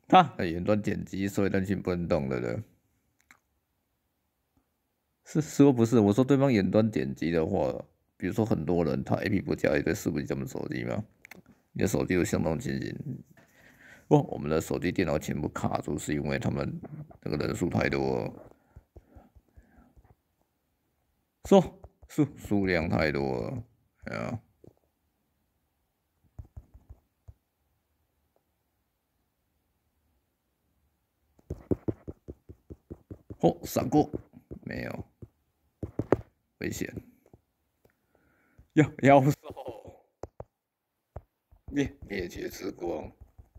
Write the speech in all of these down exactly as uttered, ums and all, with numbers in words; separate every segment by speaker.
Speaker 1: 它远端点击，所以人群不能动的了。是说不是？我说对方远端点击的话，比如说很多人他 A P P 不加一堆，是不是这么手机吗？你的手机有相同情形。不，我们的手机、电脑全部卡住，是因为他们那个人数太多，说数数量太多了，哎呀。哦，闪过，没有，危险。妖妖兽，灭灭绝之光。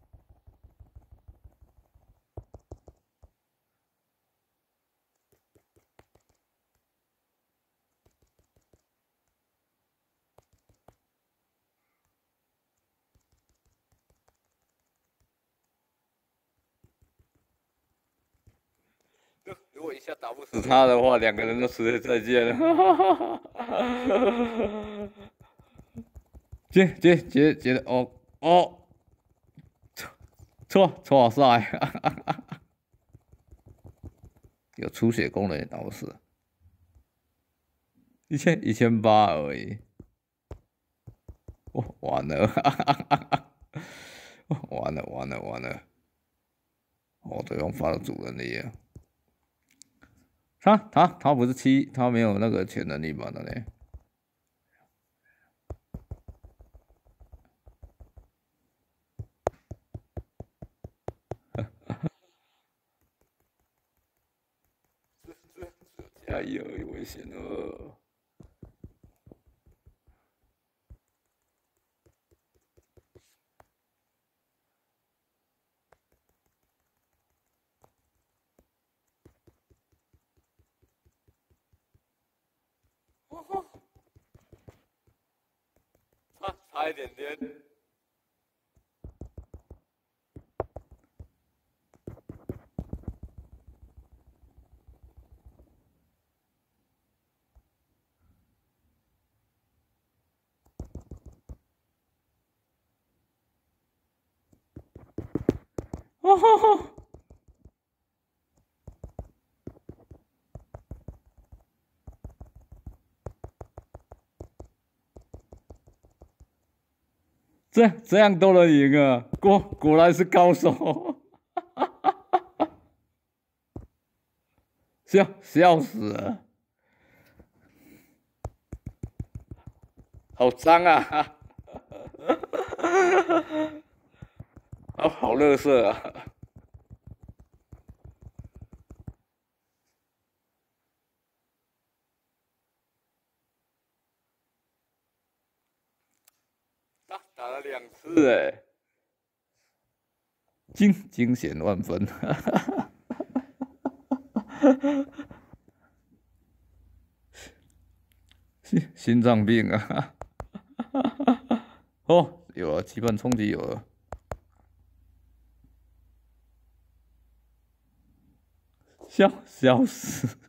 Speaker 1: 如果一下打不死他的话，两个人都说再见了。接接接接的哦哦，错错赛，有出血功能也打不死，一千一千八而已。哦，完了，完了完了完了！哦，对方发了主人力啊。他他他不是七，他没有那个潜能力吧？那嘞？加油，有危险了！差差一点点。哦吼吼！这这样都能赢啊！果果然是高手，笑笑死了，好脏啊！好好垃圾啊！打打了两次哎，惊惊险万分，心心脏病啊！哦，有啊，基本冲击有了，笑笑死。